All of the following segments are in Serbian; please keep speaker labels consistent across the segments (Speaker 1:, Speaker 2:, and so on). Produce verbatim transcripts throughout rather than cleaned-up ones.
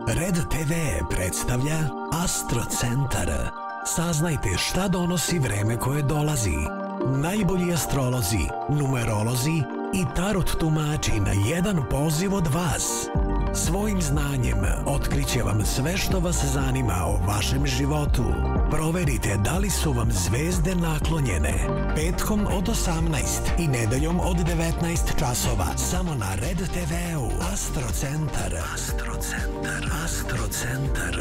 Speaker 1: Red te ve predstavlja Astro centar. Saznajte šta donosi vreme koje dolazi. Najbolji astrolozi, numerolozi i tarot tumači na jedan poziv od vas. Svojim znanjem otkriće vam sve što vas zanima o vašem životu. Proverite da li su vam zvezde naklonjene. Petkom od osamnaest i nedeljom od devetnaest časova. Samo na Red te veu. Astro centar. Astro centar. Astro centar.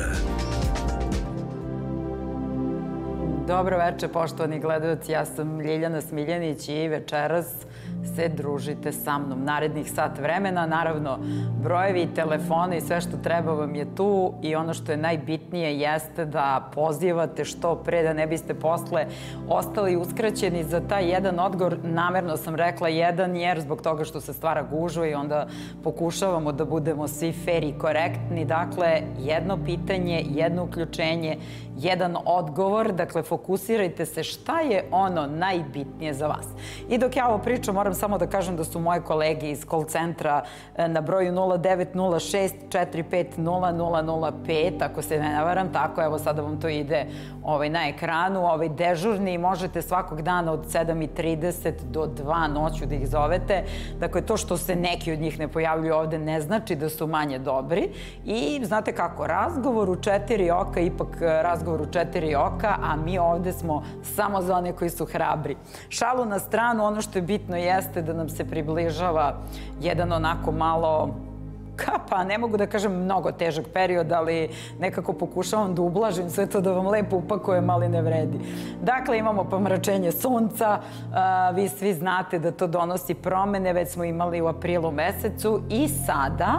Speaker 2: Dobro večer, poštovani gledalci. Ja sam Ljiljana Smiljanić i večeras se družite sa mnom. Narednih sat vremena, naravno, brojevi, telefone i sve što treba vam je tu i ono što je najbitnije jeste da pozivate što pre, da ne biste posle ostali uskraćeni za taj jedan odgovor. Namerno sam rekla jedan jer zbog toga što se stvara gužva i onda pokušavamo da budemo svi fer i korektni. Dakle, jedno pitanje, jedno uključenje, jedan odgovor. Dakle, fokusirajte se šta je ono najbitnije za vas. I dok ja ovo pričam, moram samo da kažem da su moje kolege iz call centra na broju nula devet nula šest četiri pet nula nula nula pet, ako se ne navaram, tako, evo sada vam to ide na ekranu, ovaj dežurni, možete svakog dana od sedam i trideset do dva noću da ih zovete. Dakle, to što se neki od njih ne pojavljuju ovde ne znači da su manje dobri. I znate kako, razgovor u četiri oka, ipak razgovor u četiri oka, a mi ovde smo samo za one koji su hrabri. Šalu na stranu, ono što je bitno jeste da nam se približava jedan onako malo, pa ne mogu da kažem mnogo težak period, ali nekako pokušavam da ublažim sve to, da vam lepo upakujem, ali ne vredi. Dakle, imamo pomračenje sunca, vi svi znate da to donosi promene, već smo imali u aprilu mesecu i sada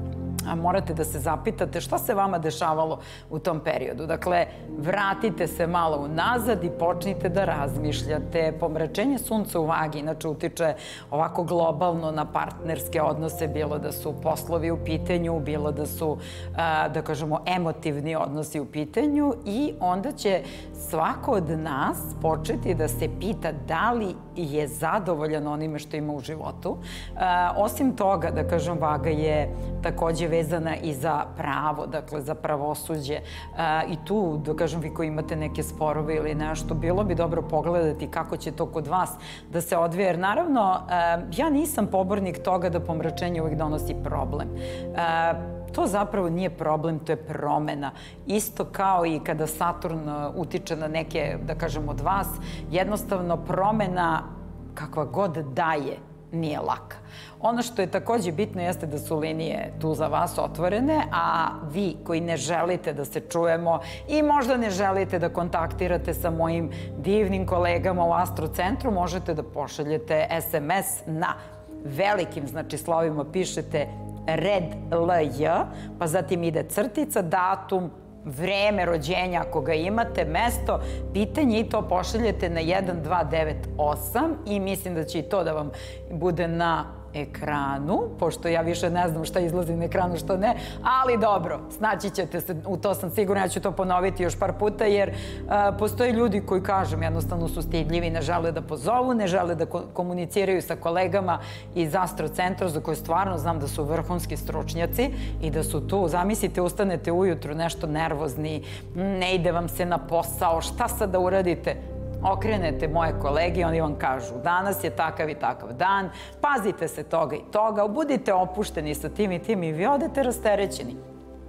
Speaker 2: morate da se zapitate šta se vama dešavalo u tom periodu. Dakle, vratite se malo unazad i počnite da razmišljate. Pomračenje sunca u vagi inače utiče ovako globalno na partnerske odnose, bilo da su poslovi u pitanju, bilo da su, da kažemo, emotivni odnosi u pitanju i onda će svako od nas početi da se pita da li je zadovoljan onime što ima u životu. Osim toga, da kažem, vaga je takođe vezana i za pravo, dakle za pravosuđe. I tu, da kažem, vi koji imate neke sporove ili nešto, bilo bi dobro pogledati kako će to kod vas da se odvije. Jer naravno, ja nisam pobornik toga da pomračenje uvijek donosi problem. To zapravo nije problem, to je promena. Isto kao i kada Saturn utiče na neke, da kažem, od vas, jednostavno promena kakva god daje nije laka. Ono što je takođe bitno jeste da su linije tu za vas otvorene, a vi koji ne želite da se čujemo i možda ne želite da kontaktirate sa mojim divnim kolegama u Astro centru, možete da pošaljete es em es na velikim, znači slovima pišete Red L J, pa zatim ide crtica, datum, vreme rođenja ako ga imate, mesto, pitanje i to pošaljete na jedan dva devet osam i mislim da će i to da vam bude na ekranu, pošto ja više ne znam šta izlazi na ekranu, što ne, ali dobro, snaći ćete se, u to sam sigurna, ja ću to ponoviti još par puta, jer postoje ljudi koji, kažem, jednostavno su stidljivi, ne žele da pozovu, ne žele da komuniciraju sa kolegama iz Astro centra, za koje stvarno znam da su vrhunski stručnjaci i da su tu, zamislite, ustanete ujutru nešto nervozni, ne ide vam se na posao, šta sad da uradite? Okrenete moje kolege i oni vam kažu danas je takav i takav dan, pazite se toga i toga, budite opušteni sa tim i tim i vi odete rasterećeni.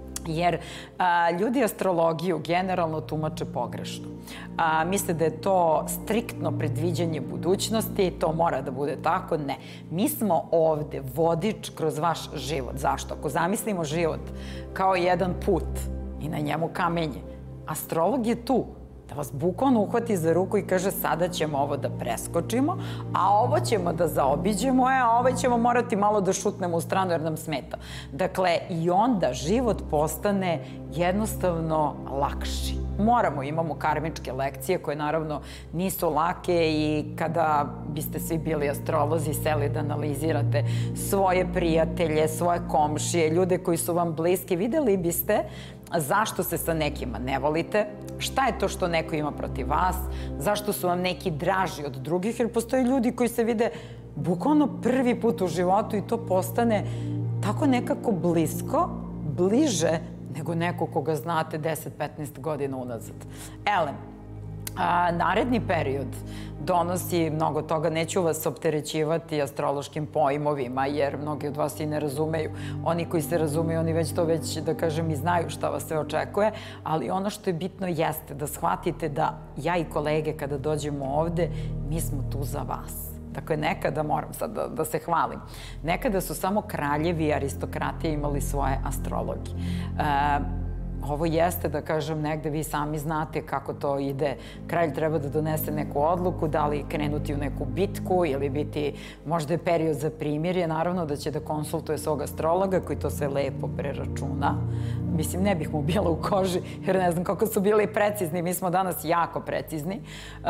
Speaker 2: Jer ljudi astrologiju generalno tumače pogrešno. Misle da je to striktno predviđanje budućnosti, to mora da bude tako. Ne. Mi smo ovde vodič kroz vaš život. Zašto? Ako zamislimo život kao jedan put i na njemu kamenje, astrolog je tu da vas bukvalno uhvati za ruku i kaže sada ćemo ovo da preskočimo, a ovo ćemo da zaobiđemo, a ovo ćemo morati malo da šutnemo u stranu jer nam smeta. Dakle, i onda život postane jednostavno lakši. Moramo, imamo karmičke lekcije koje naravno nisu lake i kada biste svi bili astrolozi, seli da analizirate svoje prijatelje, svoje komšije, ljude koji su vam bliski, videli biste zašto se sa nekima ne volite, šta je to što neko ima protiv vas, zašto su vam neki draži od drugih, jer postoje ljudi koji se vide bukvalno prvi put u životu i to postane tako nekako blisko, bliže nego neko koga znate deset do petnaest godina unazad. Elem, naredni period donosi mnogo toga. Neću vas opterećivati astrološkim pojmovima, jer mnogi od vas i ne razumeju. Oni koji se razumeju, oni već to već, da kažem, i znaju šta vas sve očekuje, ali ono što je bitno jeste da shvatite da ja i kolege kada dođemo ovde, mi smo tu za vas. Dakle, nekada, moram sad da, da se hvalim, nekada su samo kraljevi i aristokratije imali svoje astrologi. E, Ovo jeste, da kažem, negde vi sami znate kako to ide. Kralj treba da donese neku odluku, da li krenuti u neku bitku ili biti možda je period za primirje. Naravno da će da konsultuje svog astrologa koji to sve lepo preračuna. Mislim, ne bih mu bila u koži, jer ne znam kako su bili precizni. Mi smo danas jako precizni.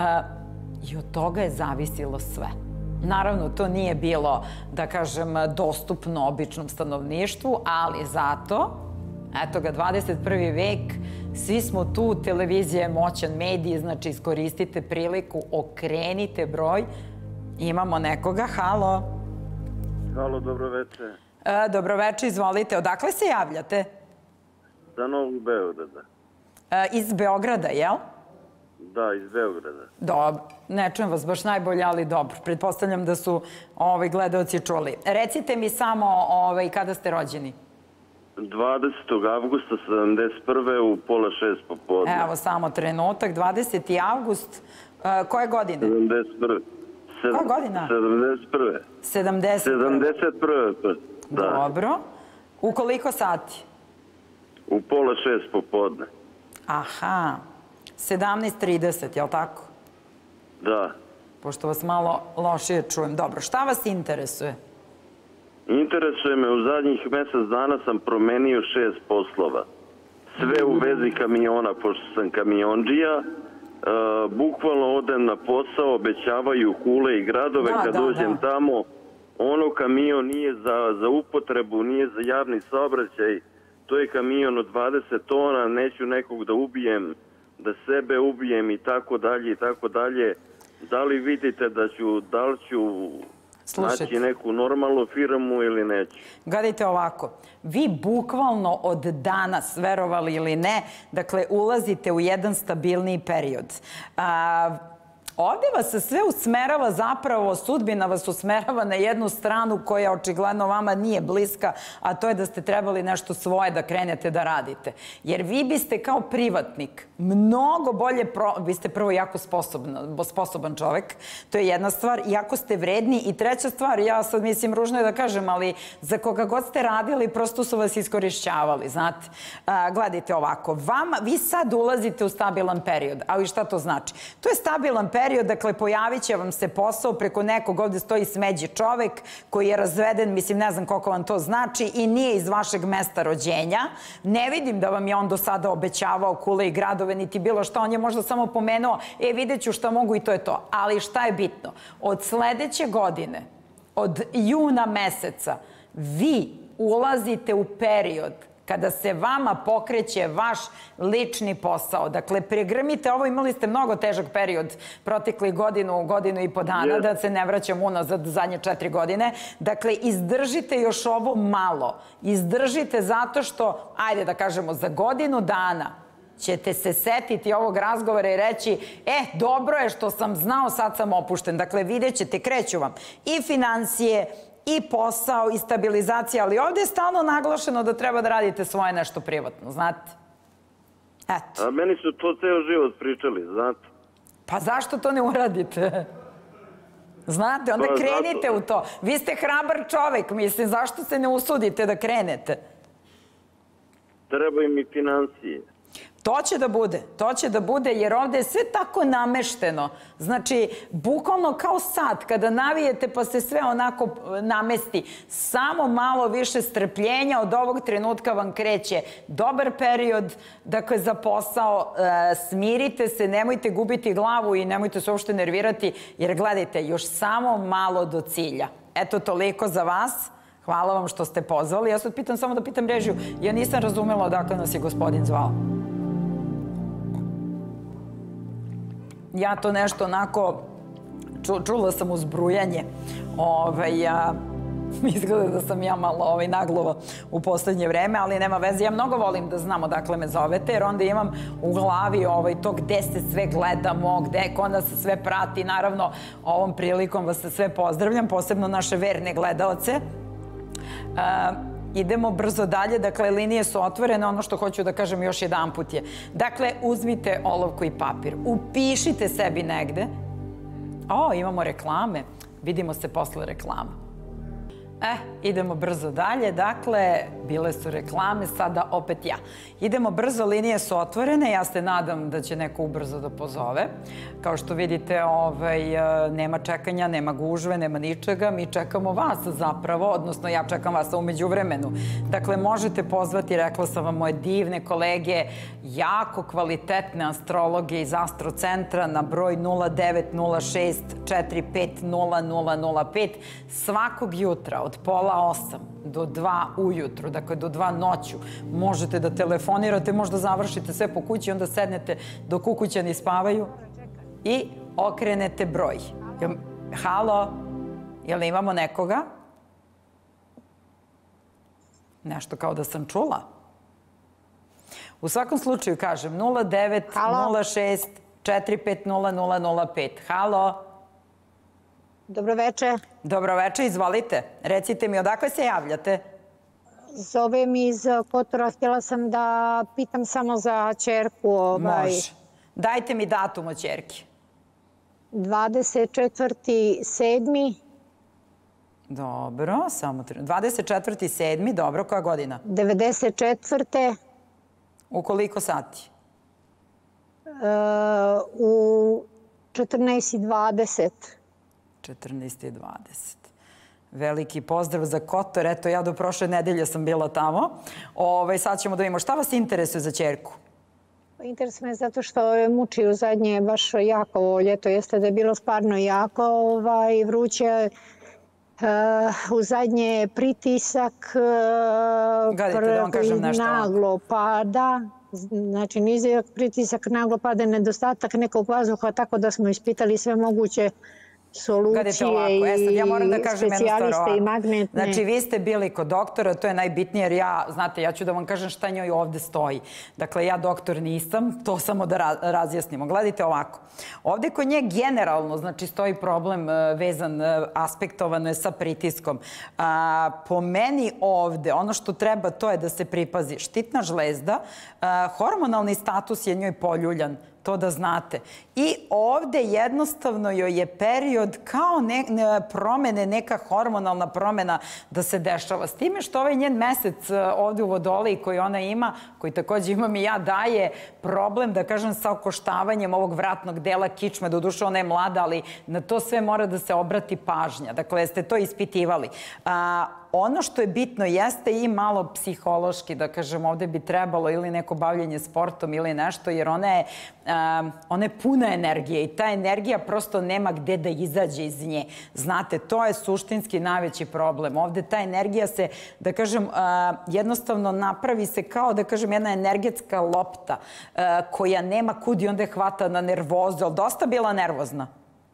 Speaker 2: I od toga je zavisilo sve. Naravno, to nije bilo, da kažem, dostupno običnom stanovništvu, ali zato... Eto ga, dvadeset prvi vek, svi smo tu, televizija je moćan medij, znači iskoristite priliku, okrenite broj. Imamo nekoga, halo.
Speaker 3: Halo, dobro večer.
Speaker 2: E, dobro večer, izvolite. Odakle se javljate?
Speaker 3: Za Novog Beograda.
Speaker 2: E, iz Beograda, jel?
Speaker 3: Da, iz Beograda.
Speaker 2: Dobro, ne čujem vas baš najbolje, ali dobro. Pretpostavljam da su ovaj, gledaoci čuli. Recite mi samo ovaj, kada ste rođeni?
Speaker 3: dvadesetog avgusta sedamdeset prve u pola šest popodne.
Speaker 2: Evo, samo trenutak. dvadeseti avgust. Uh, koje godine?
Speaker 3: sedamdeset prve.
Speaker 2: Koja godina?
Speaker 3: sedamdeset prve.
Speaker 2: sedamdeset prve.
Speaker 3: sedamdeset prve. Da.
Speaker 2: Dobro. U koliko sati?
Speaker 3: U pola šest popodne.
Speaker 2: Aha. sedamnaest trideset, je li tako?
Speaker 3: Da.
Speaker 2: Pošto vas malo lošije čujem. Dobro, šta vas interesuje?
Speaker 3: Interesuje me, u zadnjih mesec dana sam promenio šest poslova. Sve u vezi kamiona, pošto sam kamionđija. Bukvalno odem na posao, obećavaju kule i gradove. Kad dođem tamo, ono kamion nije za upotrebu, nije za javni saobraćaj. To je kamion od dvadeset tona, neću nekog da ubijem, da sebe ubijem i tako dalje i tako dalje. Da li vidite da ću, da li ću... Znači neku normalnu firmu ili neću?
Speaker 2: Gledajte ovako, vi bukvalno od danas, verovali ili ne, dakle, ulazite u jedan stabilniji period. Ovde vas sve usmerava zapravo, sudbina vas usmerava na jednu stranu koja očigledno vama nije bliska, a to je da ste trebali nešto svoje da krenete da radite. Jer vi biste kao privatnik mnogo bolje, vi ste prvo jako sposoban čovek, to je jedna stvar, jako ste vredni i treća stvar, ja sad mislim ružno je da kažem, ali za koga god ste radili, prosto su vas iskorišćavali, znate. Gledajte ovako, vi sad ulazite u stabilan period, ali šta to znači? To je stabilan period, dakle, pojavit će vam se posao, preko nekog ovde stoji smeđi čovek koji je razveden, mislim, ne znam koliko vam to znači, i nije iz vašeg mesta rođenja. Ne vidim da vam je on do sada obećavao kule i gradove, niti bilo šta, on je možda samo pomenuo, e, vidjet ću šta mogu i to je to. Ali šta je bitno? Od sledeće godine, od juna meseca, vi ulazite u period kada se vama pokreće vaš lični posao. Dakle, pregrmite ovo, imali ste mnogo težak period protekli godinu, godinu i po dana, da se ne vraćam unazad zadnje četiri godine. Dakle, izdržite još ovo malo. Izdržite zato što, ajde da kažemo, za godinu dana ćete se setiti ovog razgovora i reći, e, dobro je što sam znao, sad sam opušten. Dakle, vidjet ćete, kreću vam i financije, i posao, i stabilizacija, ali ovdje je stalno naglašeno da treba da radite svoje nešto privatno, znate? Eto.
Speaker 3: A meni su to ceo život pričali, znate?
Speaker 2: Pa zašto to ne uradite? Znate, onda krenite u to. Vi ste hrabar čovek, mislim, zašto se ne usudite da krenete?
Speaker 3: Treba im i financije.
Speaker 2: To će da bude, to će da bude, jer ovde je sve tako namešteno. Znači, bukvalno kao sad, kada navijete pa se sve onako namesti, samo malo više strpljenja, od ovog trenutka vam kreće dobar period, dakle, za posao, smirite se, nemojte gubiti glavu i nemojte se uopšte nervirati, jer gledajte, još samo malo do cilja. Eto, toliko za vas. Hvala vam što ste pozvali. Ja sad pitam samo da pitam režiju. Ja nisam razumela odakle nas je gospodin zvao. Ja to nešto onako, čula sam uzbrujanje. Izgleda da sam ja malo ovaj, nagluva u poslednje vreme, ali nema veze. Ja mnogo volim da znam odakle me zovete, jer onda imam u glavi ovaj, to gde se sve gledamo, gde onda se sve prati. Naravno, ovom prilikom vas se sve pozdravljam, posebno naše verne gledalce. Uh, idemo brzo dalje, dakle, linije su otvorene, ono što hoću da kažem još jedan put je. Dakle, uzmite olovku i papir, upišite sebi negde. O, imamo reklame, vidimo se posle reklama. E, idemo brzo dalje, dakle, bile su reklame, sada opet ja. Idemo brzo, linije su otvorene, ja se nadam da će neko ubrzo da pozove. Kao što vidite, ovaj, nema čekanja, nema gužve, nema ničega, mi čekamo vas zapravo, odnosno ja čekam vas umeđu vremenu. Dakle, možete pozvati, rekla sam vam, moje divne kolege, jako kvalitetne astrologe iz Astrocentra na broj nula devet nula šest četiri pet nula nula nula pet svakog jutra od pola osam do dva ujutru, dakle do dva noću, možete da telefonirate, možda završite sve po kući, onda sednete dok ukućani spavaju i okrenete broj. Halo, jel imamo nekoga? Nešto kao da sam čula. U svakom slučaju kažem nula devet nula šest četiri pet nula nula nula pet. Halo?
Speaker 4: Dobroveče.
Speaker 2: Dobroveče, izvolite. Recite mi, odakle se javljate?
Speaker 4: Zovem iz Kotora. Htjela sam da pitam samo za ćerku.
Speaker 2: Može. Dajte mi datum od ćerke.
Speaker 4: dvadeset četvrti sedmi
Speaker 2: Dobro, samo dvadeset četvrti sedmi Dobro, koja godina?
Speaker 4: devedeset četvrte
Speaker 2: U koliko sati?
Speaker 4: U četrnaest i dvadeset
Speaker 2: četrnaest i dvadeset Veliki pozdrav za Kotor. Eto, ja do prošle nedelje sam bila tamo. Ove, sad ćemo da vidimo šta vas interesuje za ćerku.
Speaker 4: Interesuje me zato što je muči u zadnje baš jako ovo ljeto. Jeste da je bilo stvarno jako ovaj, vruće. U zadnje pritisak naglo pada. Znači, nizak pritisak, naglo pada, nedostatak nekog vazduha, tako da smo ispitali sve moguće solucije i specijaliste i magnetne.
Speaker 2: Znači, vi ste bili kod doktora, to je najbitnije, jer ja, znate, ja ću da vam kažem šta njoj ovde stoji. Dakle, ja doktor nisam, to samo da razjasnimo. Gledajte ovako. Ovde kod nje generalno, znači, stoji problem vezan, aspektovano je sa pritiskom. Po meni ovde, ono što treba, to je da se pripazi štitna žlezda, hormonalni status je njoj poljuljan, to da znate. I ovde jednostavno joj je period kao promene, neka hormonalna promena da se dešava. S time što ovaj njen mesec ovde u Vodoliji koji ona ima, koji takođe imam i ja, daje problem, da kažem, sa okoštavanjem ovog vratnog dela kičme. Doduše, ona je mlada, ali na to sve mora da se obrati pažnja. Dakle, jeste to ispitivali. Ono što je bitno jeste i malo psihološki, da kažem, ovde bi trebalo ili neko bavljenje sportom ili nešto, jer ona je, ona je puna energije i ta energija prosto nema gde da izađe iz nje. Znate, to je suštinski najveći problem. Ovde ta energija se, da kažem, jednostavno napravi se kao, da kažem, jedna energetska lopta koja nema kud i onda je hvata na nervozu, ali dosta bila nervozna.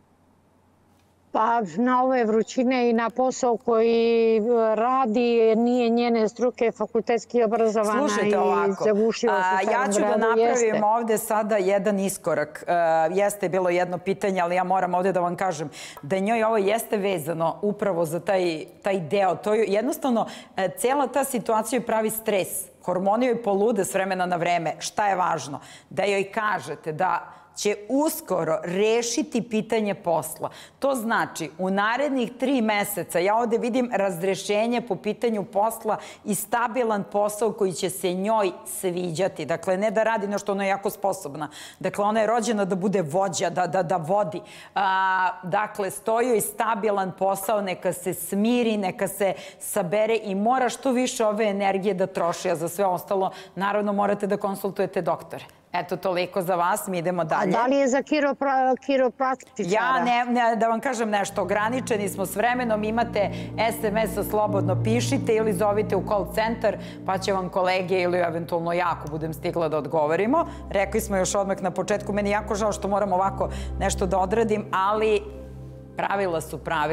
Speaker 4: Pa na ove vrućine i na posao koji radi, nije njene struke, fakultetski obrazovana i zagušila se.
Speaker 2: Ja ću da napravim ovde sada jedan iskorak. Jeste bilo jedno pitanje, ali ja moram ovde da vam kažem da njoj ovo jeste vezano upravo za taj deo. To je jednostavno, cela ta situacija joj pravi stres. Hormoni joj polude s vremena na vreme. Šta je važno? Da joj kažete da će uskoro rešiti pitanje posla. To znači, u narednih tri meseca ja ovde vidim razrešenje po pitanju posla i stabilan posao koji će se njoj sviđati. Dakle, ne da radi nešto, ona je jako sposobna. Dakle, ona je rođena da bude vođa, da vodi. Dakle, stoji joj stabilan posao, neka se smiri, neka se sabere i mora što više ove energije da troši, a za sve ostalo, naravno, morate da konsultujete doktore. Eto, toliko za vas, mi idemo dalje.
Speaker 4: A da li je za kiropraktičara?
Speaker 2: Ja, da vam kažem nešto, ograničeni smo s vremenom, imate es em es-a, slobodno pišite ili zovite u call centar, pa će vam kolege ili eventualno ja, ako budem stigla da odgovorimo. Rekli smo još odmah na početku, meni je jako žao što moram ovako nešto da odradim, ali pravila su pravila.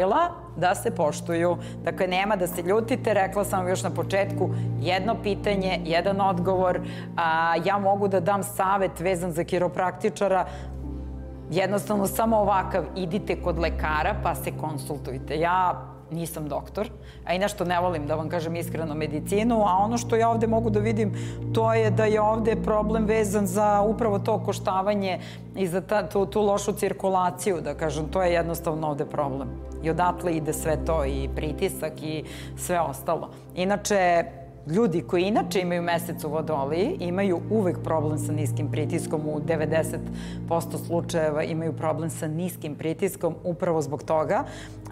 Speaker 2: da se poštuju. Dakle, nema da se ljutite, rekla sam vam još na početku, jedno pitanje, jedan odgovor. Ja mogu da dam savet vezan za kiropraktičara, jednostavno samo ovakav, idite kod lekara pa se konsultujte. Ja nisam doktor, a i nešto ne volim da vam kažem iskreno medicinu, a ono što ja ovde mogu da vidim to je da je ovde problem vezan za upravo to koštavanje i za tu lošu cirkulaciju, da kažem, to je jednostavno ovde problem. I odatle ide sve to i pritisak i sve ostalo. Inače, ljudi koji inače imaju mesec u vodoliji imaju uvek problem sa niskim pritiskom, u devedeset posto slučajeva imaju problem sa niskim pritiskom upravo zbog toga.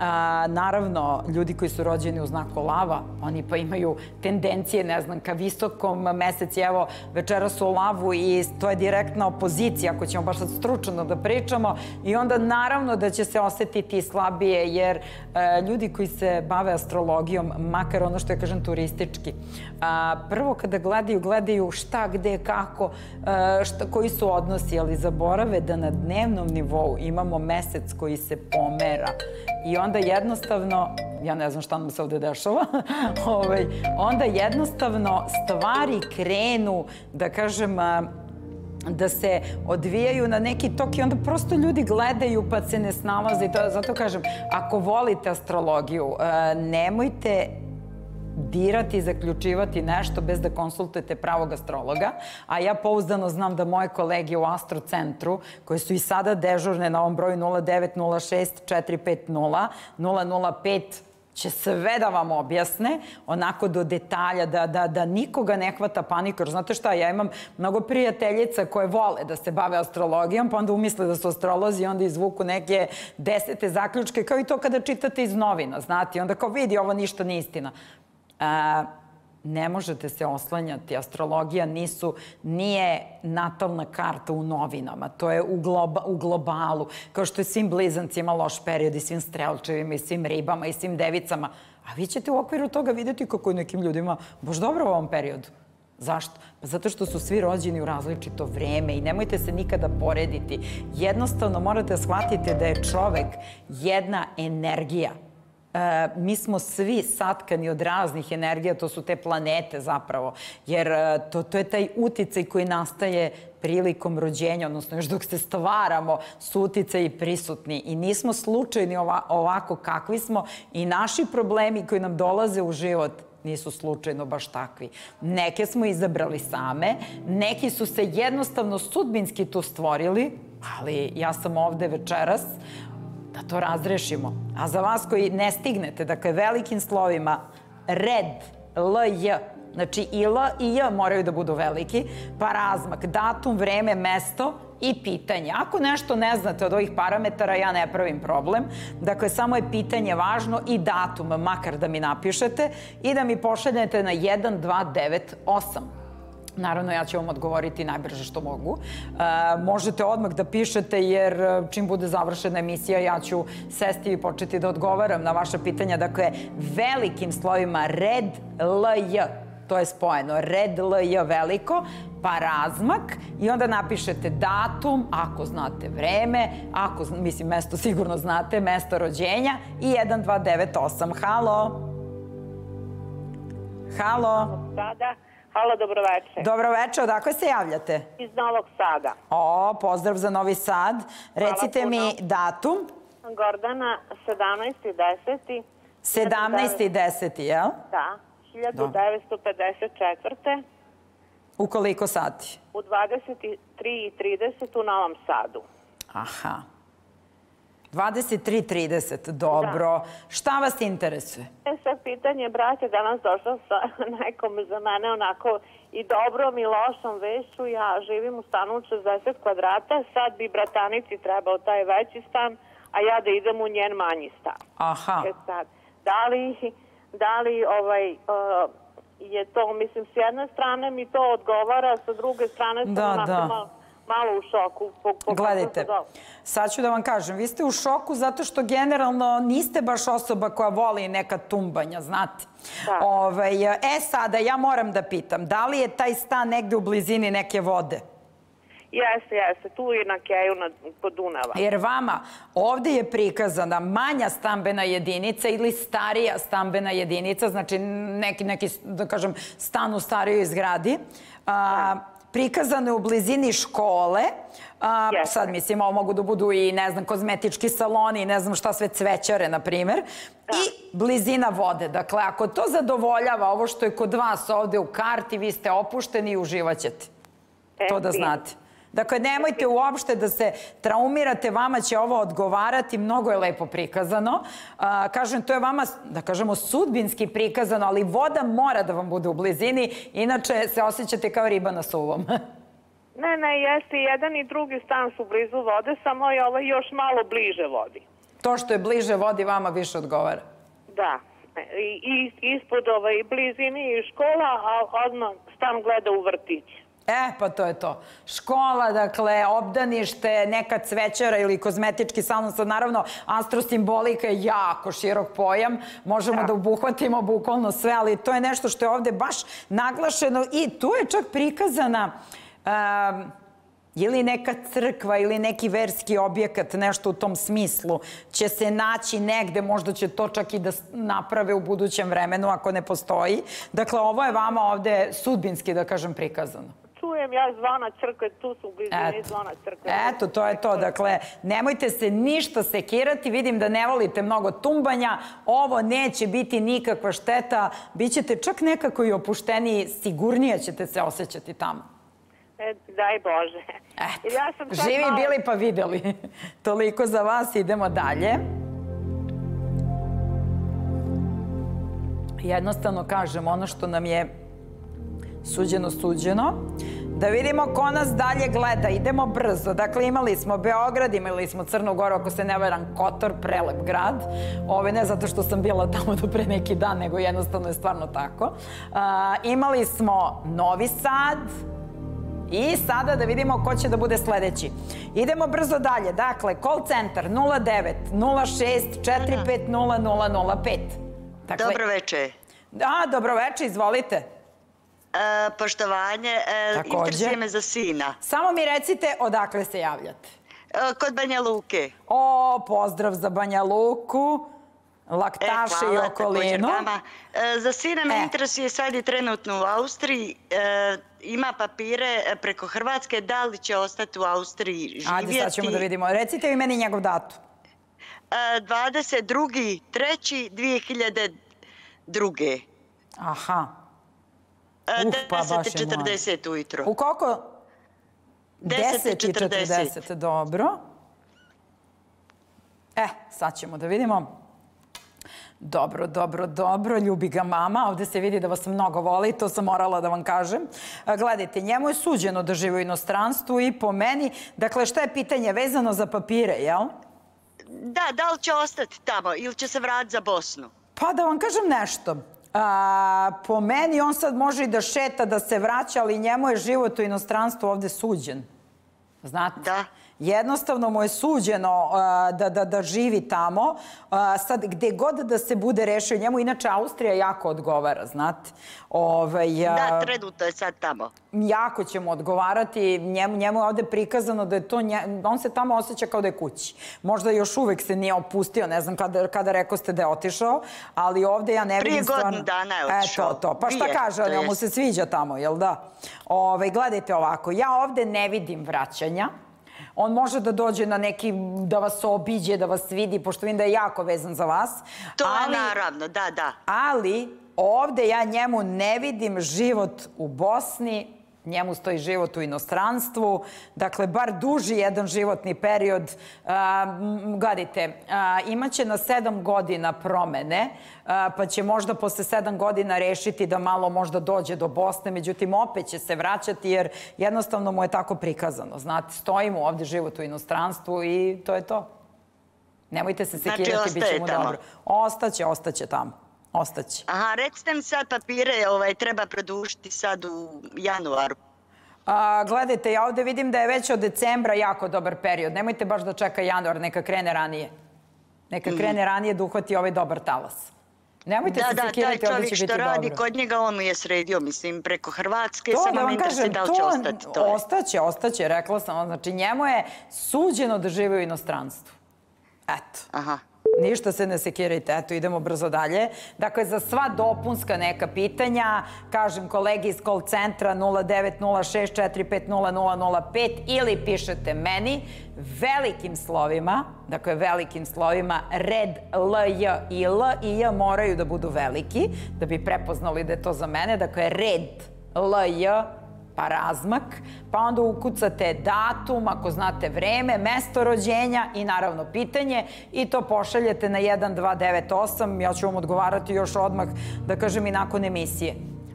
Speaker 2: Naravno, ljudi koji su rođeni u znaku lava, oni pa imaju tendencije, ne znam, ka visokom meseci, evo, večera su u lavu i to je direktna opozicija, ako ćemo baš sad stručno da pričamo, i onda naravno da će se osetiti slabije, jer ljudi koji se bave astrologijom, makar ono što je, kažem, turistički, prvo kada gledaju, gledaju šta, gde, kako, koji su odnosi, ali zaborave da na dnevnom nivou imamo mesec koji se pomera. I onda jednostavno, ja ne znam šta nam se ovde dešava, onda jednostavno stvari krenu, da kažem, da se odvijaju na neki tok i onda prosto ljudi gledaju pa se ne snalaze. Zato kažem, ako volite astrologiju, nemojte dirati i zaključivati nešto bez da konsultujete pravog astrologa, a ja pouzdano znam da moje kolege u Astro centru, koje su i sada dežurne na ovom broju nula devet nula šest četiri pet nula nula nula pet, će sve da vam objasne, onako do detalja, da nikoga ne hvata panika. Znate šta, ja imam mnogo prijateljica koje vole da se bave astrologijom, pa onda umisle da su astrolozi i onda izvuku neke desete zaključke, kao i to kada čitate iz novina, znate, i onda kao vidi, ovo ništa nije istina. Ne možete se oslanjati. Astrologija nije natalna karta u novinama. To je u globalu. Kao što je svim blizancima loš period i svim strelčevima i svim ribama i svim devicama. A vi ćete u okviru toga vidjeti kako je nekim ljudima baš dobro u ovom periodu. Zašto? Pa zato što su svi rođeni u različito vreme i nemojte se nikada porediti. Jednostavno morate shvatiti da je čovek jedna energija. Mi smo svi satkani od raznih energija, to su te planete zapravo, jer to je taj uticaj koji nastaje prilikom rođenja, odnosno još dok se stvaramo, su uticaji prisutni i nismo slučajni ovako kakvi smo i naši problemi koji nam dolaze u život nisu slučajno baš takvi. Neke smo izabrali same, neki su se jednostavno sudbinski tu stvorili, ali ja sam ovde večeras da to razrešimo. A za vas koji ne stignete, dakle, velikim slovima, red, L, J, znači i L i J moraju da budu veliki, pa razmak, datum, vreme, mesto i pitanje. Ako nešto ne znate od ovih parametara, ja ne pravim problem. Dakle, samo je pitanje važno i datum, makar da mi napišete i da mi pošaljete na jedan dva devet osam. Naravno, ja ću vam odgovoriti najbrže što mogu. Možete odmah da pišete, jer čim bude završena emisija, ja ću sesti i početi da odgovaram na vaše pitanja. Dakle, velikim slovima red, L, J, to je spojeno. Red, L, J veliko, pa razmak i onda napišete datum, ako znate vreme, ako, mislim, mesto sigurno znate, mesto rođenja i jedan dva devet osam. Halo? Halo?
Speaker 5: Sada. Halo, dobroveče.
Speaker 2: Dobroveče, odakle se javljate?
Speaker 5: Iz Novog Sada.
Speaker 2: O, pozdrav za Novi Sad. Recite mi datum.
Speaker 5: Gordana, sedamnaesti deseti
Speaker 2: sedamnaesti deseti, jel?
Speaker 5: Da, hiljadu devetsto pedeset četvrte
Speaker 2: U koliko sati?
Speaker 5: U dvadeset tri i trideset u Novom Sadu.
Speaker 2: Aha. dvadeset tri i trideset, dobro. Šta vas interesuje?
Speaker 5: E sad pitanje, brat je danas došao sa nekom za mene onako i dobrom i lošom vešću. Ja živim u stanu od šezdeset kvadrata, sad bi bratanici trebao taj veći stan, a ja da idem u njen manji stan.
Speaker 2: Aha.
Speaker 5: E sad, da li, da li ovaj, je to, mislim, s jedne strane mi to odgovara, sa druge strane sam onako malo... malo u šoku.
Speaker 2: Gledajte, sad ću da vam kažem, vi ste u šoku zato što generalno niste baš osoba koja voli neka tumbanja, znate. E sada, ja moram da pitam, da li je taj stan negde u blizini neke vode?
Speaker 5: Jeste, jeste, tu i na Keju kod Dunava.
Speaker 2: Jer vama ovde je prikazana manja stambena jedinica ili starija stambena jedinica, znači neki, neki da kažem, stan u starijoj zgradi, prikazano je u blizini škole, sad mislim, ovo mogu da budu i, ne znam, kozmetički saloni i ne znam šta sve, cvećare, na primer, i blizina vode. Dakle, ako to zadovoljava ovo što je kod vas ovde u karti, vi ste opušteni i uživaćete. To da znate. Dakle, nemojte uopšte da se traumirate, vama će ovo odgovarati, mnogo je lepo prikazano. Kažem, to je vama, da kažemo, sudbinski prikazano, ali voda mora da vam bude u blizini, inače se osjećate kao riba na suvom.
Speaker 5: Ne, ne, jeste, jedan i drugi stan su blizu vode, samo je ovo još malo bliže vodi.
Speaker 2: To što je bliže vodi vama više odgovara?
Speaker 5: Da. I ispod i blizini i škola, a odmah stan gleda u vrtić.
Speaker 2: E, pa to je to. Škola, dakle, obdanište, neka cvećara ili kozmetički salon, sad naravno astrosimbolika je jako širok pojam, možemo da obuhvatimo bukvalno sve, ali to je nešto što je ovde baš naglašeno i tu je čak prikazana ili neka crkva ili neki verski objekat, nešto u tom smislu će se naći negde, možda će to čak i da naprave u budućem vremenu ako ne postoji. Dakle, ovo je vama ovde sudbinski, da kažem, prikazano.
Speaker 5: Čujem ja zvona crkve, tu su u blizini zvona crkve.
Speaker 2: Eto, to je to. Dakle, nemojte se ništa sekirati. Vidim da ne volite mnogo tumbanja. Ovo neće biti nikakva šteta. Bićete čak nekako i opušteniji, sigurnije ćete se osjećati tamo.
Speaker 5: Daj Bože.
Speaker 2: Živi bili pa videli. Toliko za vas. Idemo dalje. Jednostavno kažem, ono što nam je suđeno, suđeno. Da vidimo ko nas dalje gleda. Idemo brzo. Dakle, imali smo Beograd, imali smo Crnu Goru, ako se ne varam, Kotor, prelep grad. Ove, ne zato što sam bila tamo do pre neki dan, nego jednostavno je stvarno tako. Imali smo Novi Sad. I sada da vidimo ko će da bude sledeći. Idemo brzo dalje. Dakle, call centar nula devet nula šest četiri pet nula nula nula pet.
Speaker 6: Dobro veče.
Speaker 2: Da, dobro veče, izvolite.
Speaker 6: Poštovanje, interesuje me za sina.
Speaker 2: Samo mi recite odakle se javljate.
Speaker 6: Kod Banja Luke.
Speaker 2: O, pozdrav za Banja Luku, Laktaše i okolinu.
Speaker 6: Za sina me interesuje, sad je trenutno u Austriji, ima papire preko Hrvatske, da li će ostati u Austriji živjeti?
Speaker 2: Ajde, sad ćemo da vidimo. Recite mi meni njegov datum.
Speaker 6: dvadeset drugi treći dve hiljade druge.
Speaker 2: Aha.
Speaker 6: deset četrdeset ujutro.
Speaker 2: U koliko?
Speaker 6: deset četrdeset.
Speaker 2: Dobro. E, sad ćemo da vidimo. Dobro, dobro, dobro. Ljubi ga mama. Ovde se vidi da vas mnogo voli. To sam morala da vam kažem. Gledajte, njemu je suđeno da živi u inostranstvu i po meni. Dakle, šta je pitanje vezano za papire, jel?
Speaker 6: Da, da li će ostati tamo ili će se vratiti za Bosnu?
Speaker 2: Pa da vam kažem nešto. Po meni on sad može i da šeta, da se vraća, ali njemu je život u inostranstvu ovde suđen. Znate?
Speaker 6: Da.
Speaker 2: Jednostavno mu je suđeno da živi tamo. Sad, gde god da se bude rešio, njemu inače Austrija jako odgovara, znate.
Speaker 6: Da, trenutno je sad tamo.
Speaker 2: Jako će mu odgovarati. Njemu je ovde prikazano da je to... On se tamo osjeća kao da je kući. Možda još uvek se nije opustio, ne znam kada rekao ste da je otišao, ali ovde ja ne vidim stvarno...
Speaker 6: Prije godinu dana je otišao.
Speaker 2: Eto, to. Pa šta kaže, ali mu se sviđa tamo, jel da? Gledajte ovako, ja ovde ne vidim vraćanja. On može da dođe na neki, da vas obiđe, da vas vidi, pošto vidim da je jako vezan za vas.
Speaker 6: To je naravno, da, da.
Speaker 2: Ali ovde ja njemu ne vidim život u Bosni, njemu stoji život u inostranstvu, dakle, bar duži jedan životni period. Gledajte, imaće na sedam godina promene, pa će možda posle sedam godina rešiti da malo možda dođe do Bosne, međutim, opet će se vraćati jer jednostavno mu je tako prikazano. Znate, stoji mu ovde život u inostranstvu i to je to. Nemojte se sekirati, bit će mu dobro. Ostaće, ostaće tamo. Ostaće.
Speaker 6: Aha, recite mi sad papire, treba produžiti sad u januaru.
Speaker 2: Gledajte, ja ovde vidim da je već od decembra jako dobar period. Nemojte baš da čeka januar, neka krene ranije. Neka krene ranije da uhvati ovaj dobar talas. Nemojte se sekirati, ovdje će biti dobro.
Speaker 6: Da, da, taj čovjek što radi kod njega, on mu je sredio, mislim, preko Hrvatske, samo me interesuje da li će ostati to.
Speaker 2: Ostaće, ostaće, rekla sam. Znači, njemu je suđeno da žive u inostranstvu. Eto. Aha. Ništa se ne sekirajte, eto, idemo brzo dalje. Dakle, za sva dopunska neka pitanja, kažem kolegi iz call centra nula devet nula šest četiri pet nula nula nula pet ili pišete meni velikim slovima, dakle, velikim slovima, red, L, J i L i J moraju da budu veliki, da bi prepoznali da je to za mene. Dakle, red, L, J, pa razmak, pa onda ukucate datum, ako znate vreme, mesto rođenja i naravno pitanje i to pošaljete na jedan dva devet osam. Ja ću vam odgovarati još odmah, da kažem, i nakon emisije.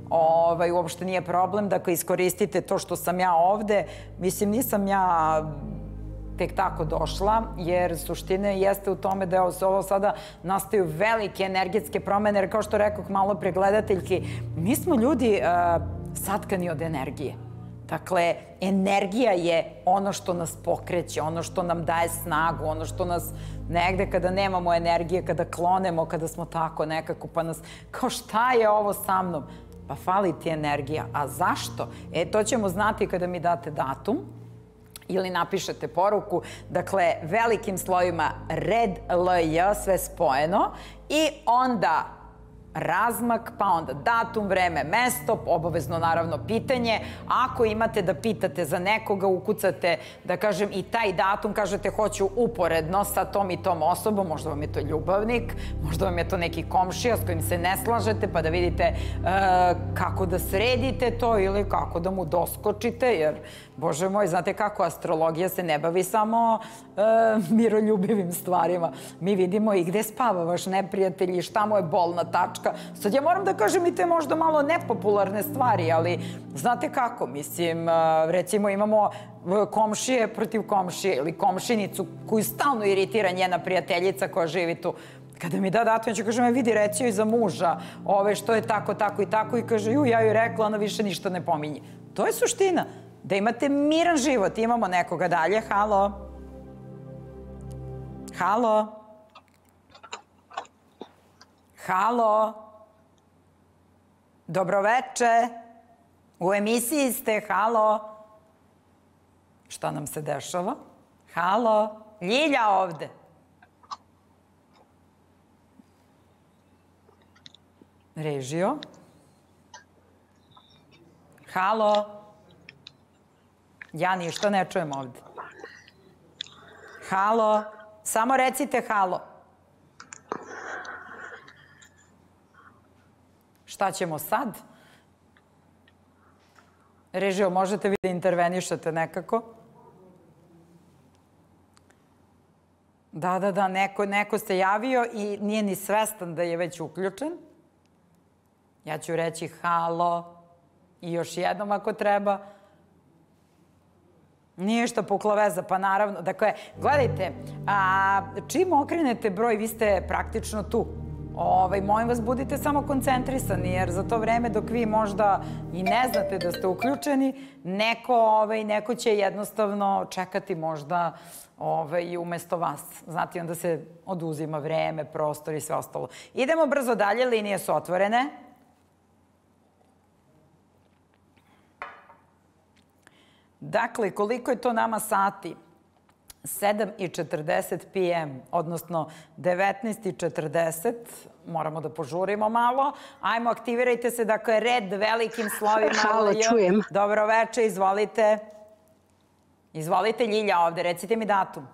Speaker 2: Uopšte nije problem, dakle, iskoristite to što sam ja ovde. Mislim, nisam ja tek tako došla, jer suštine jeste u tome da ovo sada nastaju velike energetske promene, jer kao što rekoh malo pre gledateljki, mi smo ljudi satkani od energije. Dakle, energija je ono što nas pokreće, ono što nam daje snagu, ono što nas negde kada nemamo energije, kada klonemo, kada smo tako nekako, pa nas, kao šta je ovo sa mnom? Pa fali ti energija. A zašto? E, to ćemo znati kada mi date datum ili napišete poruku. Dakle, velikim slovima red, L, J, sve spojeno i onda razmak, pa onda datum, vreme, mesto, obavezno naravno pitanje. Ako imate da pitate za nekoga, ukucate, da kažem, i taj datum, kažete hoću uporedno sa tom i tom osobom, možda vam je to ljubavnik, možda vam je to neki komšija s kojim se ne slažete, pa da vidite kako da sredite to ili kako da mu doskočite, jer, bože moj, znate kako, astrologija se ne bavi samo miroljubivim stvarima. Mi vidimo i gde spava vaš neprijatelj i šta mu je bolna tačka. Sad ja moram da kažem i te možda malo nepopularne stvari, ali znate kako, mislim, recimo imamo komšije protiv komšije ili komšinicu koju stalno iritira njena prijateljica koja živi tu. Kada mi da datum, ja ću kažem, vidi, reci joj za muža, ove što je tako, tako i tako, i kaže, ju, ja joj rekla, ona više ništa ne pominje. To je suština, da imate miran život. Imamo nekoga dalje, halo? Halo? Halo? Dobroveče. U emisiji ste, halo? Šta nam se dešava? Halo? Ljilja ovde. Režio? Halo? Ja ništa ne čujem ovde. Halo? Samo recite halo. Šta ćemo sad? Režio, možete vi da intervenišete nekako? Da, da, da, neko se javio i nije ni svestan da je već uključen. Ja ću reći halo i još jednom ako treba. Ništa, pukla veza, pa naravno. Dakle, gledajte, čim okrenete broj, vi ste praktično tu. Molim vas, budite samo koncentrisani, jer za to vreme dok vi možda i ne znate da ste uključeni, neko će jednostavno čekati možda umesto vas. Znate, onda se oduzima vreme, prostor i sve ostalo. Idemo brzo dalje, linije su otvorene. Dakle, koliko je to nama sati? sedam i četrdeset p m, odnosno devetnaest i četrdeset. Moramo da požurimo malo. Ajmo, aktivirajte se, dakle, red velikim slovima.
Speaker 7: Halo, čujem.
Speaker 2: Dobro veče, izvolite. Izvolite, Ljilja ovde, recite mi datum.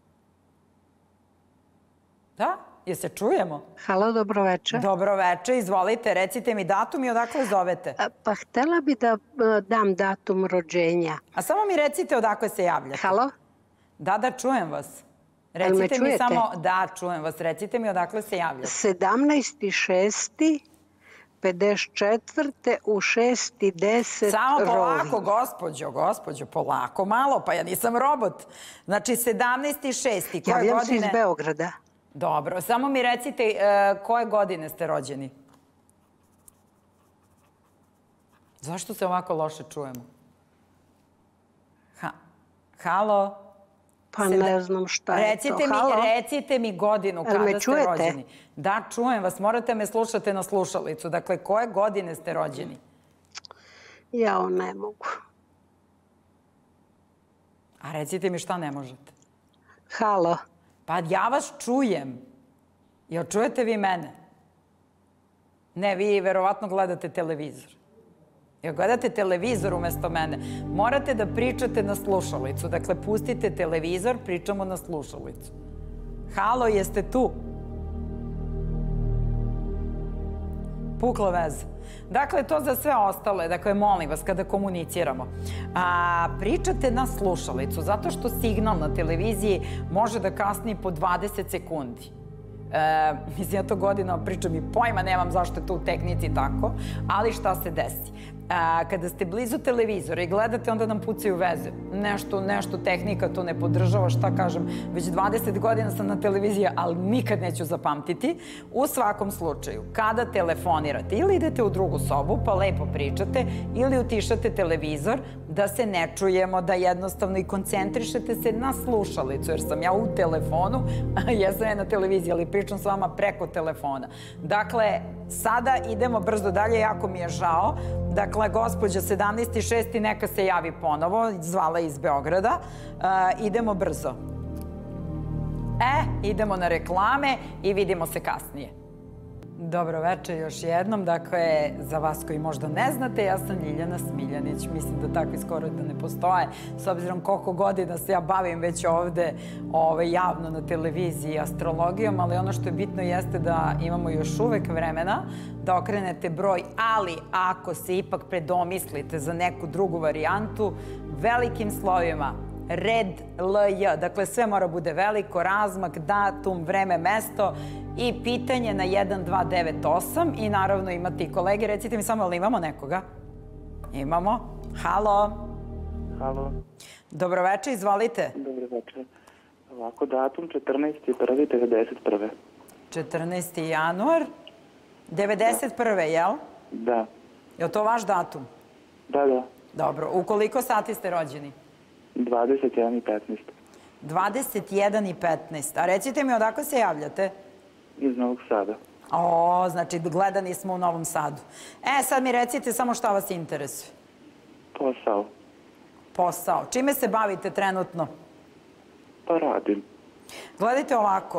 Speaker 2: Da? Jel se čujemo?
Speaker 7: Halo, dobro veče.
Speaker 2: Dobro veče, izvolite, recite mi datum i odakle zovete.
Speaker 7: Pa htela bi da dam datum rođenja.
Speaker 2: A samo mi recite odakle se javljate.
Speaker 7: Halo?
Speaker 2: Da, da, čujem vas. Recite mi samo, da, čujem vas, recite mi odakle se javljate.
Speaker 7: sedamnaesti šesti pedeset četvrte u šest i deset
Speaker 2: Samo polako, gospođo, gospođo, polako, malo, pa ja nisam robot. Znači, sedamnaesti šesti koje godine?
Speaker 7: Javljam se iz Beograda.
Speaker 2: Dobro, samo mi recite koje godine ste rođeni? Zašto se ovako loše čujemo? Halo?
Speaker 7: Pa ne znam šta je to.
Speaker 2: Recite mi godinu kada ste rođeni. Da, čujem vas. Morate me slušati na slušalicu. Dakle, koje godine ste rođeni?
Speaker 7: Jao, ne mogu.
Speaker 2: A recite mi šta ne možete.
Speaker 7: Halo.
Speaker 2: Pa ja vas čujem. Jel čujete vi mene? Ne, vi verovatno gledate televizor. Jel gledate televizor umesto mene? Morate da pričate na slušalicu. Dakle, pustite televizor, pričamo na slušalicu. Halo, jeste tu? Pukla veza. Dakle, to za sve ostale. Dakle, molim vas, kada komuniciramo, pričate na slušalicu, zato što signal na televiziji može da kasni po dvadeset sekundi. Mislim, ja to godina pričam i pojma, nemam zašto je to u tehnici tako, ali šta se desi? Kada ste blizu televizora i gledate, onda nam pucaju veze. Nešto, nešto tehnika to ne podržava, šta kažem, već dvadeset godina sam na televiziji, ali nikad neću zapamtiti. U svakom slučaju, kada telefonirate, ili idete u drugu sobu, pa lepo pričate, ili utišate televizor, da se ne čujemo, da jednostavno i koncentrišete se na slušalicu, jer sam ja u telefonu, jesam ja na televiziji, ali pričam s vama preko telefona. Dakle, sada idemo brzo dalje, jako mi je žao. Dakle, gospođa sedamnaest šesti neka se javi ponovo, zvala iz Beograda. Idemo brzo. E, idemo na reklame i vidimo se kasnije. Dobro večer još jednom. Dakle, za vas koji možda ne znate, ja sam Ljiljana Smiljanić. Mislim da takvi skoro da ne postoje. S obzirom koliko godina se ja bavim već ovde javno na televiziji astrologijom, ali ono što je bitno jeste da imamo još uvek vremena da okrenete broj, ali ako se ipak predomislite za neku drugu varijantu, velikim slovima, red, L J, dakle sve mora bude veliko, razmak, datum, vreme, mesto i pitanje na jedan dva devet osam i naravno imate i kolege. Recite mi samo, ali imamo nekoga? Imamo. Halo.
Speaker 8: Halo.
Speaker 2: Dobro večer, izvolite.
Speaker 8: Dobro večer. Ovako, datum četrnaesti prvi devedeset prve.
Speaker 2: četrnaesti januar devedeset prve, jel?
Speaker 8: Da.
Speaker 2: Je li to vaš datum?
Speaker 8: Da, da.
Speaker 2: Dobro. U koliko sati ste rođeni?
Speaker 8: dvadeset jedan i petnaest.
Speaker 2: dvadeset jedan i petnaest. A recite mi, odakle se javljate?
Speaker 8: Iz Novog Sada.
Speaker 2: O, znači gledani smo u Novom Sadu. E, sad mi recite samo šta vas interesuje.
Speaker 8: Posao.
Speaker 2: Posao. Čime se bavite trenutno?
Speaker 8: Pa radim.
Speaker 2: Gledajte ovako,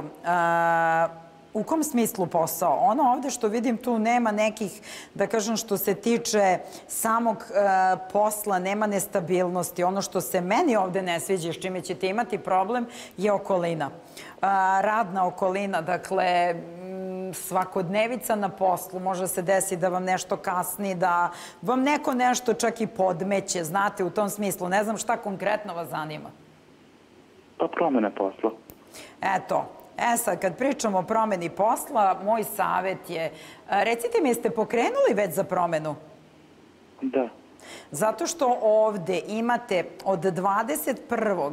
Speaker 2: u kom smislu posao? Ono ovde što vidim tu nema nekih, da kažem, što se tiče samog posla, nema nestabilnosti. Ono što se meni ovde ne sviđa, s čime ćete imati problem, je okolina. Radna okolina, dakle, svakodnevica na poslu, može se desiti da vam nešto kasni, da vam neko nešto čak i podmeće, znate, u tom smislu. Ne znam šta konkretno vas zanima.
Speaker 8: Pa promene posla.
Speaker 2: Eto. E sad, kad pričamo o promeni posla, moj savjet je, recite mi, jeste pokrenuli već za promenu?
Speaker 8: Da.
Speaker 2: Zato što ovde imate od dvadeset prvog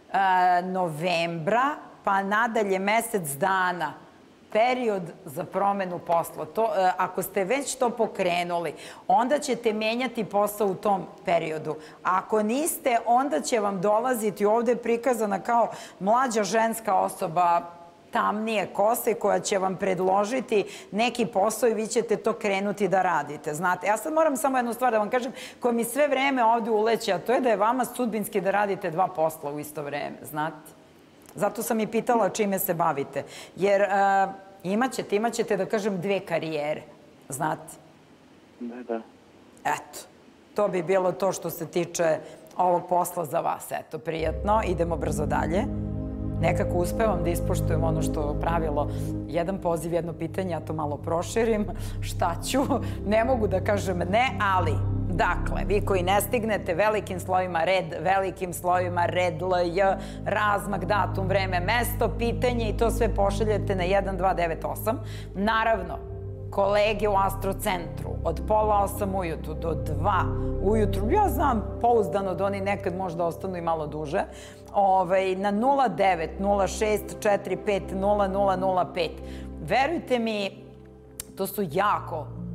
Speaker 2: novembra pa nadalje mesec dana period za promenu posla. Ako ste već to pokrenuli, onda ćete menjati posao u tom periodu. Ako niste, onda će vam dolaziti ovde prikazana kao mlađa ženska osoba, tamnije kose, koja će vam predložiti neki posao i vi ćete to krenuti da radite. Znate, ja sad moram samo jednu stvar da vam kažem, koja mi sve vreme ovde uleće, a to je da je vama sudbinski da radite dva posla u isto vreme, znate. Zato sam i pitala čime se bavite. Jer imaćete, imaćete, da kažem, dve karijere, znate.
Speaker 8: Da, da.
Speaker 2: Eto, to bi bilo to što se tiče ovog posla za vas. Eto, prijatno, idemo brzo dalje. Nekako uspevam da ispoštujem ono što pravilo, jedan poziv, jedno pitanje, ja to malo proširim, šta ću, ne mogu da kažem ne, ali, dakle, vi koji ne stignete, velikim slovima red, velikim slovima red, L J, razmak, datum, vreme, mesto, pitanje i to sve pošaljete na jedan dva devet osam. Naravno, kolege u Astrocentru od pola osam ujutru do dva ujutru, ja znam pouzdano da oni nekad možda ostanu i malo duže, na nula devet nula šest četiri pet nula nula nula pet. Verujte mi, to su jako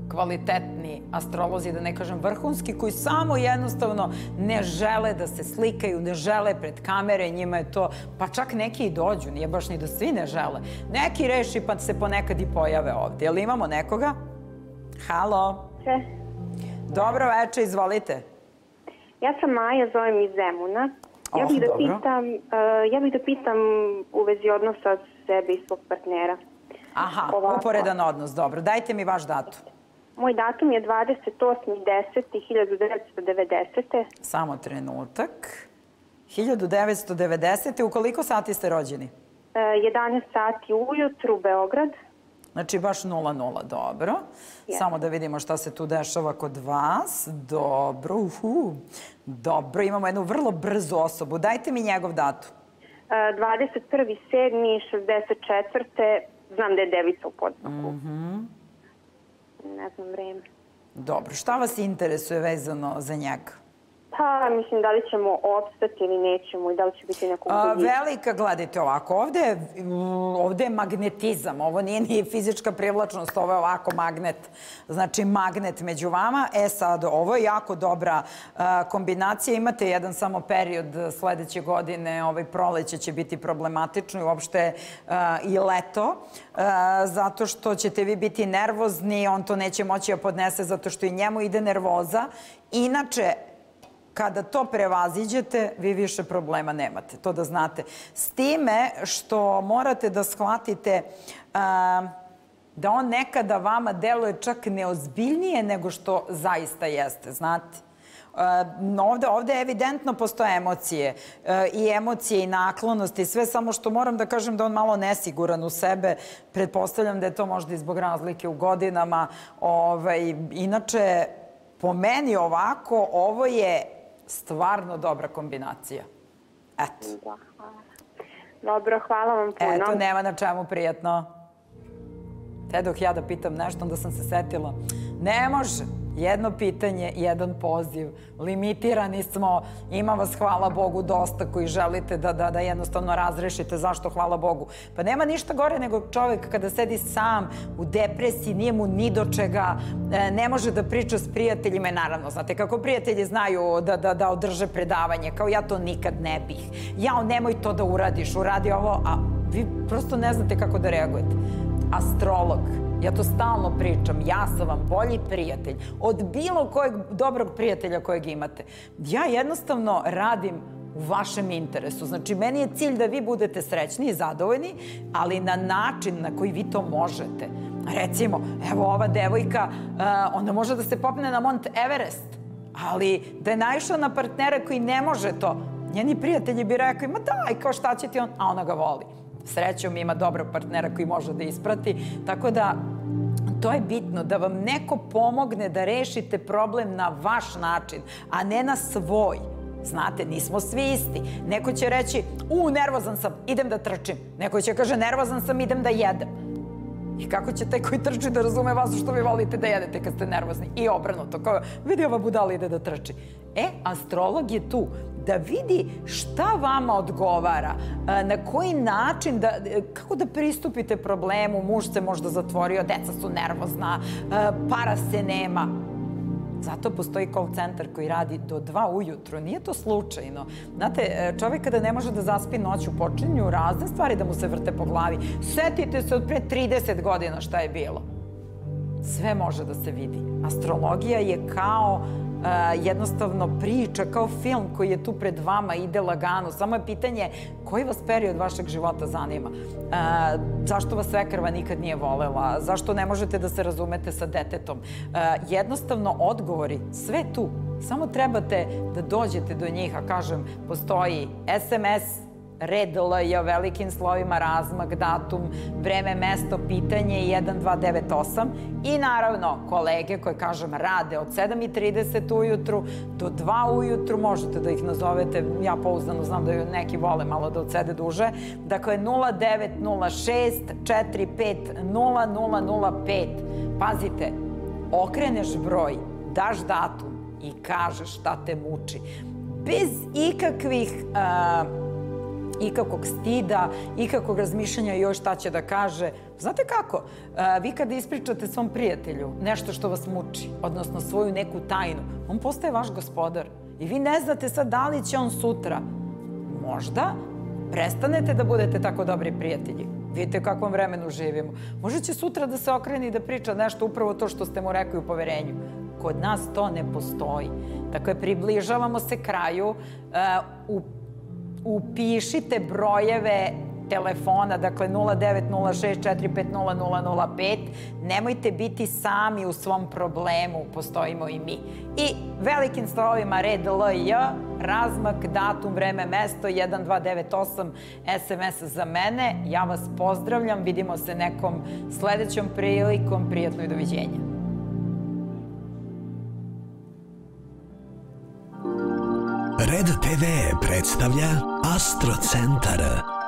Speaker 2: kvalitetni astrolozi, da ne kažem vrhunski, koji samo jednostavno ne žele da se slikaju, ne žele pred kamere, njima je to, pa čak neki i dođu, nije baš ni da svi ne žele. Neki reši pa se ponekad i pojave ovdje. Jel imamo nekoga? Halo?
Speaker 9: Če?
Speaker 2: Dobro veče, izvolite.
Speaker 9: Ja sam Maja, zovem iz Zemuna. Ja bih da pitam, ja bih da pitam u vezi odnosa sebe i svog partnera.
Speaker 2: Aha, uporedan odnos, dobro. Dajte mi vaš datum.
Speaker 9: Moj datum je dvadeset osmi deseti hiljadu devetsto devedesete.
Speaker 2: Samo trenutak. hiljadu devetsto devedesete. U koliko sati ste rođeni?
Speaker 9: jedanaest sati ujutru, Beograd.
Speaker 2: Znači baš nula nula, dobro. Samo da vidimo šta se tu dešava kod vas. Dobro, uhu. Dobro, imamo jednu vrlo brzu osobu. Dajte mi njegov datum.
Speaker 9: dvadeset prvi sedmi šezdeset četvrte. Znam da je devica u podznaku. Ne znam vreme.
Speaker 2: Dobro, šta vas interesuje vezano za njega?
Speaker 9: Pa, mislim, da li ćemo opstati ili nećemo i da li će biti nekog budućnosti.
Speaker 2: Velika, gledajte ovako, ovde je magnetizam, ovo nije ni fizička privlačnost, ovo je ovako magnet, znači magnet među vama. E sad, ovo je jako dobra kombinacija, imate jedan samo period sledeće godine, ovaj proleće će biti problematično i uopšte i leto, zato što ćete vi biti nervozni, on to neće moći da podnese zato što i njemu ide nervoza. Inače, kada to prevaziđete, vi više problema nemate, to da znate. S time što morate da shvatite da on nekada vama deluje čak neozbiljnije nego što zaista jeste, znate. Ovde evidentno postoje emocije i emocije i naklonosti i sve, samo što moram da kažem da on malo nesiguran u sebe. Pretpostavljam da je to možda i zbog razlike u godinama. Inače, po meni ovako, ovo je stvarno dobra kombinacija. Eto.
Speaker 9: Dobro, hvala vam puno.
Speaker 2: Eto, nema na čemu, prijatno. Te dok ja da pitam nešto, onda sam se setila. Ne može. Jedno pitanje, jedan poziv. Limitirani smo. Ima vas, hvala Bogu, dosta koji želite da jednostavno razrešite. Zašto, hvala Bogu? Pa nema ništa gore nego čovjek kada sedi sam u depresiji, nije mu ni do čega, ne može da priča s prijateljima. Naravno, znate, kako prijatelji znaju da održe predavanje, kao ja to nikad ne bih. Jao, nemoj to da uradiš, uradi ovo, a vi prosto ne znate kako da reagujete. Astrolog. Ja to stalno pričam, ja sam vam bolji prijatelj od bilo kojeg dobrog prijatelja kojeg imate. Ja jednostavno radim u vašem interesu. Znači, meni je cilj da vi budete srećni i zadovoljni, ali na način na koji vi to možete. Recimo, evo ova devojka, ona može da se popne na Mont Everest, ali da je naišla na partnera koji ne može to, njeni prijatelji bi rekli, ma daj, kao šta će ti on, a ona ga voli. Srećom ima dobrog partnera koji može da isprati, tako da to je bitno, da vam neko pomogne da rešite problem na vaš način, a ne na svoj. Znate, nismo svi isti. Neko će reći, u, nervozan sam, idem da trčim. Neko će kaže, nervozan sam, idem da jedem. I kako će taj koji trči da razume vas što vi volite da jedete kad ste nervozni? I obrnuto, kao vidi ova budala ide da trči. E, astrolog je tu da vidi šta vama odgovara, na koji način, kako da pristupite problemu, muž se možda zatvorio, deca su nervozna, para se nema. Zato postoji call centar koji radi do dva ujutru. Nije to slučajno. Znate, čovjek kada ne može da zaspi noću, počinju razne stvari da mu se vrte po glavi. Setite se od pre trideset godina šta je bilo. Sve može da se vidi. Astrologija je kao jednostavno priča, kao film koji je tu pred vama, ide lagano. Samo je pitanje koji vas period vašeg života zanima. Zašto vas svekrva nikad nije volela? Zašto ne možete da se razumete sa detetom? Jednostavno odgovori, sve tu. Samo trebate da dođete do njih, a kažem, postoji es em es, red el je velikim slovima, razmak, datum, vreme, mesto, pitanje jedan dva devet osam i naravno kolege koje, kažem, rade od sedam i trideset ujutru do dva ujutru, možete da ih nazovete, ja pouzdano znam da neki vole malo da odsede duže, dakle nula devet nula šest četiri pet nula nula nula pet. Pazite, okreneš broj, daš datum i kažeš šta te muči. Bez ikakvih ikakvog stida, ikakvog razmišljanja joj šta će da kaže. Znate kako? Vi kada ispričate svom prijatelju nešto što vas muči, odnosno svoju neku tajnu, on postaje vaš gospodar. I vi ne znate sad da li će on sutra možda prestanete da budete tako dobri prijatelji. Vidite u kakvom vremenu živimo. Možda će sutra da se okrene i da priča nešto upravo to što ste mu rekli u poverenju. Kod nas to ne postoji. Dakle, približavamo se kraju. Upišite brojeve telefona, dakle nula devet nula šest četiri pet nula nula nula pet. Nemojte biti sami u svom problemu, postojimo i mi. I velikim slovima red L J, razmak, datum, vreme, mesto, jedan dva devet osam, S M S za mene. Ja vas pozdravljam, vidimo se nekom sledećom prilikom, prijatno i doviđenja.
Speaker 1: Red T V predstavlja Astro Centar.